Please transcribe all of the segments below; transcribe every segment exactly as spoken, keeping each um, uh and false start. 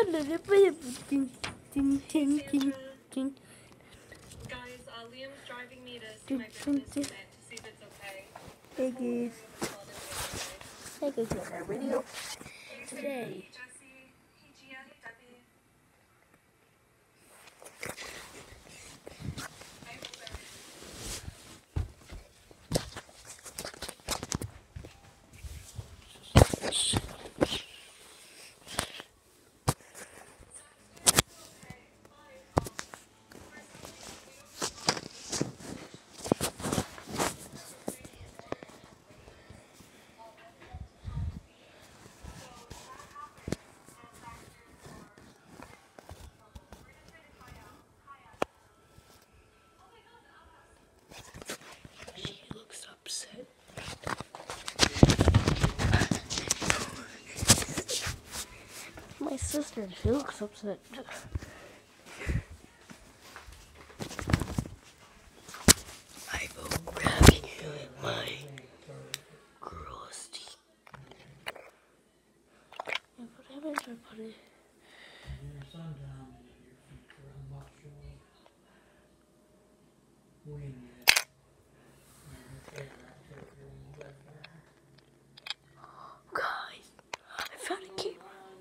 uh, Liam's driving me to see my business event to see if it's okay. Hey guys. Hey guys, we're in our video today. She looks upset. My sister, she looks upset. I will grab you with my crusty. Yeah, but I haven't tried putting guys, I found a camera.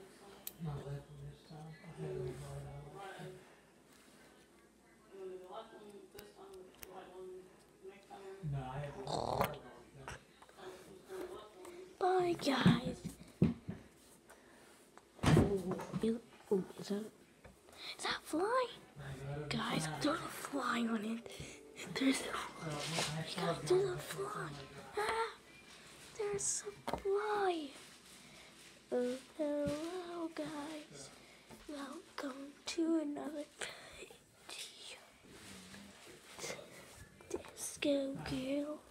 Bye, guys. Oh, is, oh, is that is that a fly? Guys, there's a fly on it. There's a fly. Guys, there's a fly. Ah, there's a fly. Oh, hello, guys. Welcome to another video. Disco girl.